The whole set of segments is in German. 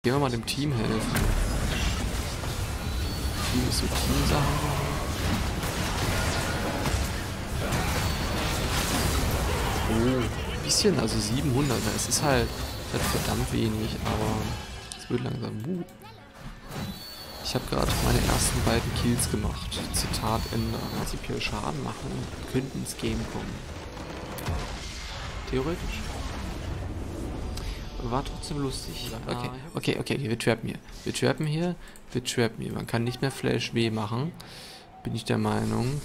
Gehen wir mal dem Team helfen. Team ist so Teamsachen. Oh, ein bisschen, also 700. Es ist halt verdammt wenig, aber es wird langsam. Ich habe gerade meine ersten beiden Kills gemacht. Zitat Ende. Prinzipiell Schaden machen und könnten ins Game kommen. Theoretisch. War trotzdem lustig. Okay, wir trappen hier. Wir trappen hier. Man kann nicht mehr Flash W machen. Bin ich der Meinung.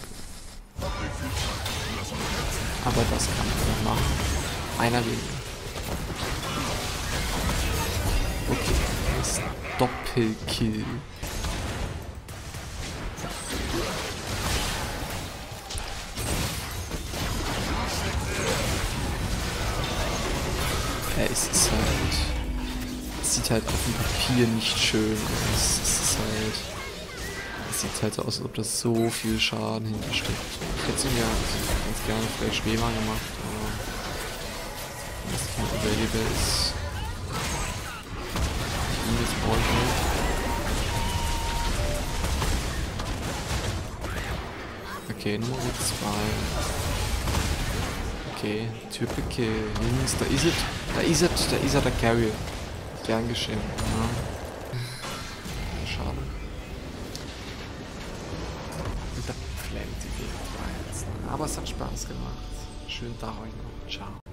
Aber das kann man machen. Einer weniger. Okay, das ist Doppelkill. Es ist halt. Es sieht halt auf dem Papier nicht schön aus. Es sieht halt so aus, als ob das so viel Schaden hintersteckt. Ich hätte ihn ja ganz gerne vielleicht schwerer gemacht, aber wenn das kein Available ist. Ich ihn jetzt brauche ich nicht. Okay, Nummer 2. Okay, Triple Kill. Jungs, da ist er, der Carry. Gern geschehen. Ja. Schade. Und da flammt die wieder. Aber es hat Spaß gemacht. Schönen Tag euch noch. Ciao.